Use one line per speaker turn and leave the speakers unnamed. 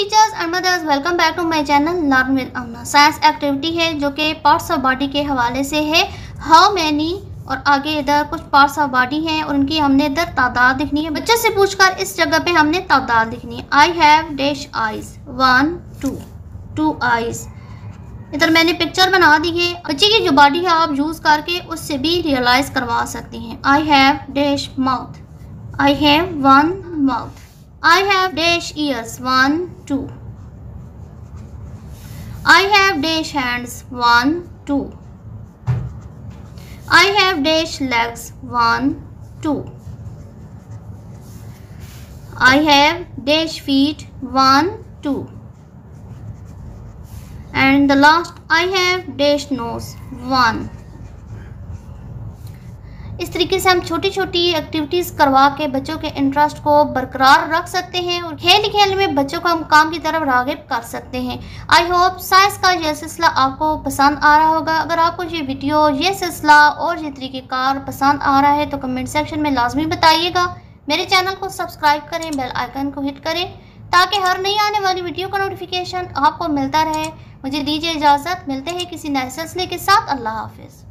Teachers and mothers, welcome back to my channel learn with Amna. Science activity है जो कि parts of body के हवाले से है। हाउ मैनी और आगे इधर कुछ पार्ट्स ऑफ बॉडी हैं और उनकी हमने इधर तादाद लिखनी है। बच्चे से पूछकर इस जगह पे हमने तादाद लिखनी है। I have dash eyes, 1 2 2 eyes. इधर मैंने पिक्चर बना दी है। बच्चे की जो बॉडी है आप यूज़ करके उससे भी रियलाइज करवा सकती हैं। I have dash mouth, I have 1 mouth. I have dash ears, 1 2. I have dash hands, 1 2. I have dash legs, 1 2. I have dash feet, 1 2. And the last, I have dash nose, 1. इस तरीके से हम छोटी छोटी activities करवा के बच्चों के इंटरेस्ट को बरकरार रख सकते हैं और खेल खेल में बच्चों को हम काम की तरफ राग़िब कर सकते हैं। आई होप साइंस का यह सिलसिला आपको पसंद आ रहा होगा। अगर आपको ये वीडियो, ये सिलसिला और ये तरीक़ेकार पसंद आ रहा है तो कमेंट सेक्शन में लाजमी बताइएगा। मेरे चैनल को सब्सक्राइब करें, बेल आइकन को हिट करें ताकि हर नई आने वाली वीडियो का नोटिफिकेशन आपको मिलता रहे। मुझे दीजिए इजाज़त, मिलते हैं किसी नए सिलसिले के साथ। अल्लाह हाफिज़।